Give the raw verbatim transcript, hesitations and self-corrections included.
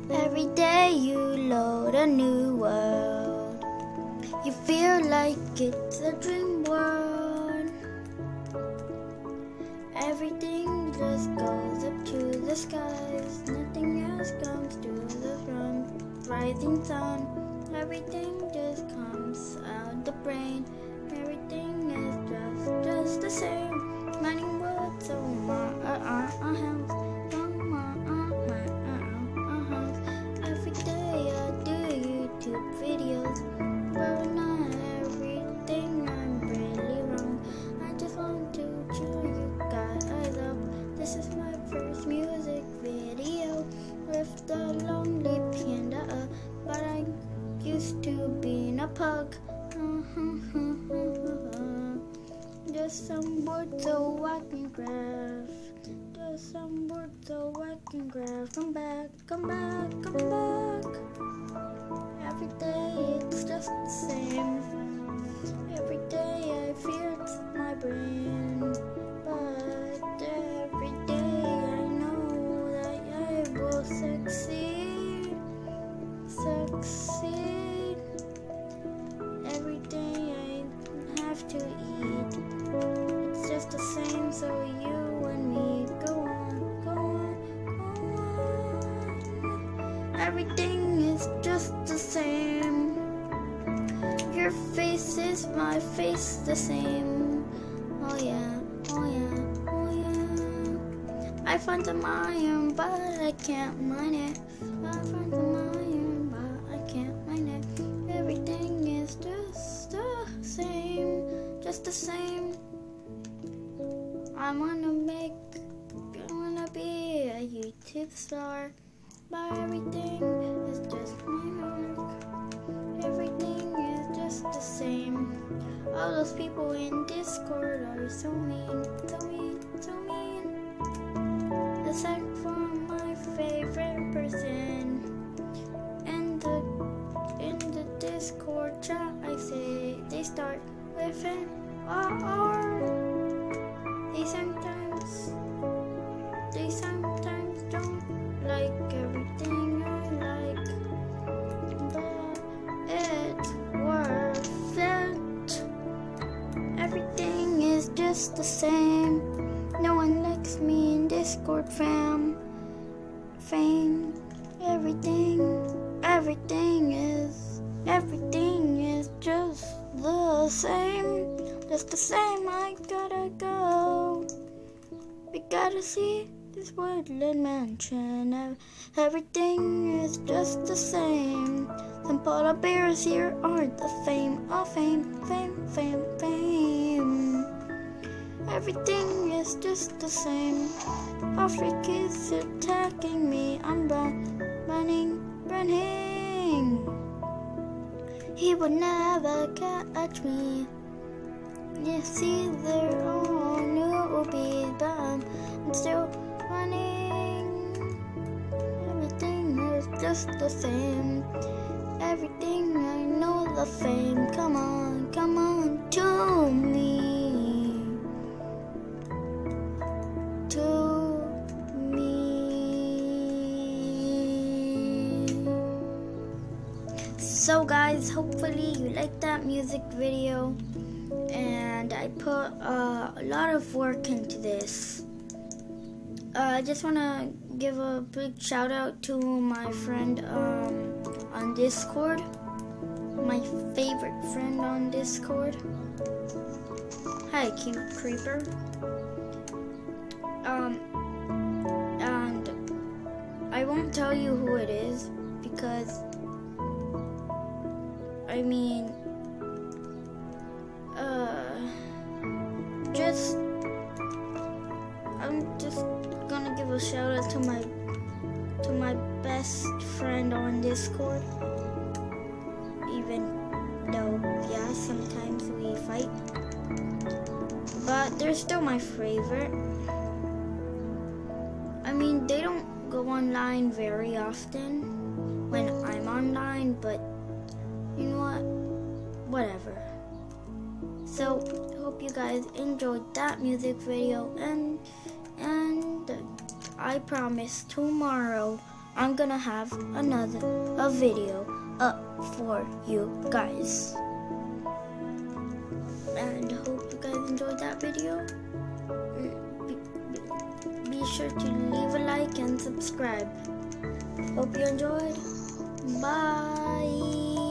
Every day you load a new world. You feel like it's a dream world. Everything just goes up to the skies. Nothing else comes to the front. Rising sun. Everything just comes out the brain. Everything is just just the same. Mining wood, so my uh uh uh house. Oh my uh my uh uh house. Every day I do YouTube videos, but not everything I'm really wrong. I just want to cheer you guys up. This is my first music video with the lonely panda, uh, but I used to being a pug. Just some words so I can graph. Just some words so I can graph. Come back, come back, come back. Every day it's just the same. Every day I fear it's my brain. But every day I know that I will succeed. Succeed. Every day I have to eat. It's just the same, so you and me go on, go on, go on. Everything is just the same. Your face is my face, the same. Oh yeah, oh yeah, oh yeah. I found some iron, but I can't mine it. I found some iron, but I can't mine it. Everything is just the same, just the same. I wanna make, I wanna be a YouTube star, but everything is just my work. Everything is just the same. All those people in Discord are so mean, so mean, so mean. Aside from my favorite person, in the in the Discord chat, I say they start with an R. They sometimes, they sometimes don't like everything I like, but it's worth it. Everything is just the same. No one likes me in Discord fam. Fame. Everything, everything is, everything is just the same. Just the same, I gotta go. We gotta see this woodland mansion. Everything is just the same. Some polar bears here are the fame. Oh, fame, fame, fame, fame. Everything is just the same. Africa is attacking me. I'm run, running, running. He would never catch me. You see, they're all newbies, but I'm, I'm still running. Everything is just the same. Everything I know the fame. Come on, come on to me. To me. So guys, hopefully you like that music video. And I put uh, a lot of work into this. Uh, I just want to give a big shout out to my friend um, on Discord. My favorite friend on Discord. Hi, cute creeper. Um, and I won't tell you who it is because, I mean, Uh, just, I'm just gonna give a shout out to my, to my best friend on Discord, even though, yeah, sometimes we fight, but they're still my favorite. I mean, they don't go online very often when I'm online, but you know what, whatever. So, hope you guys enjoyed that music video, and and I promise tomorrow I'm gonna have another a video up for you guys. And I hope you guys enjoyed that video. Be, be, be sure to leave a like and subscribe. Hope you enjoyed. Bye.